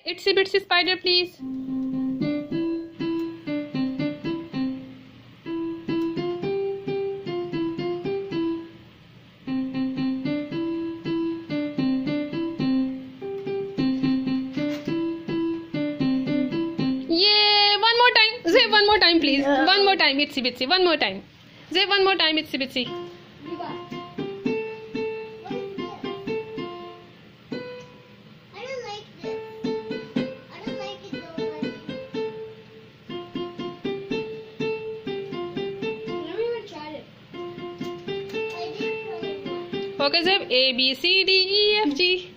Itsy bitsy spider, please. Yay! One more time. Zeb, one more time, please. One more time, itsy bitsy. One more time. Zeb, one more time, itsy bitsy. Okay, Zeb. A, B, C, D, E, F, G.